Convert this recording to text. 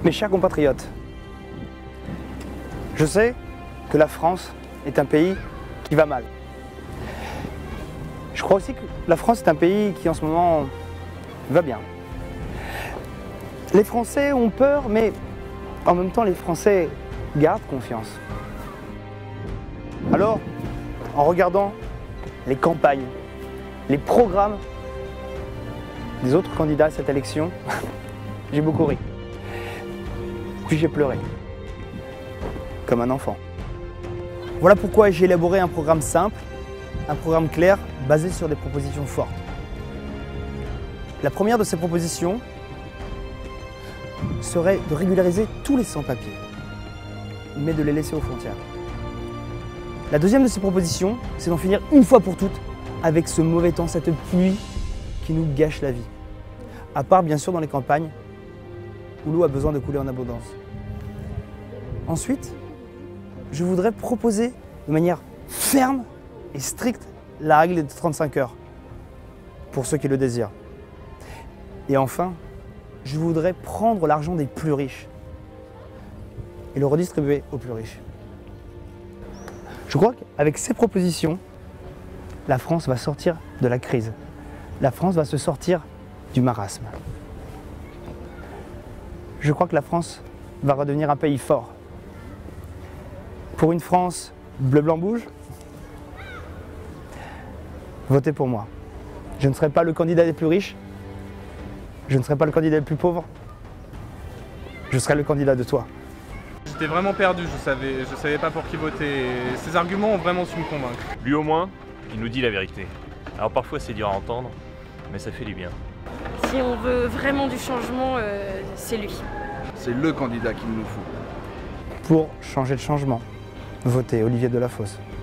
Mes chers compatriotes, je sais que la France est un pays qui va mal. Je crois aussi que la France est un pays qui en ce moment va bien. Les Français ont peur, mais en même temps les Français gardent confiance. Alors, en regardant les campagnes, les programmes des autres candidats à cette élection, j'ai beaucoup ri. Puis j'ai pleuré, comme un enfant. Voilà pourquoi j'ai élaboré un programme simple, un programme clair, basé sur des propositions fortes. La première de ces propositions serait de régulariser tous les sans-papiers, mais de les laisser aux frontières. La deuxième de ces propositions, c'est d'en finir une fois pour toutes avec ce mauvais temps, cette pluie qui nous gâche la vie. À part bien sûr dans les campagnes, où l'eau a besoin de couler en abondance. Ensuite, je voudrais proposer de manière ferme et stricte la règle des 35 heures, pour ceux qui le désirent. Et enfin, je voudrais prendre l'argent des plus riches et le redistribuer aux plus riches. Je crois qu'avec ces propositions, la France va sortir de la crise. La France va se sortir du marasme. Je crois que la France va redevenir un pays fort. Pour une France bleu-blanc-rouge, votez pour moi. Je ne serai pas le candidat des plus riches, je ne serai pas le candidat des plus pauvres, je serai le candidat de toi. J'étais vraiment perdu, je savais pas pour qui voter. Et ces arguments ont vraiment su me convaincre. Lui au moins, il nous dit la vérité. Alors parfois c'est dur à entendre, mais ça fait du bien. Si on veut vraiment du changement, c'est lui. C'est le candidat qu'il nous faut. Pour changer le changement, votez Olivier Delafosse.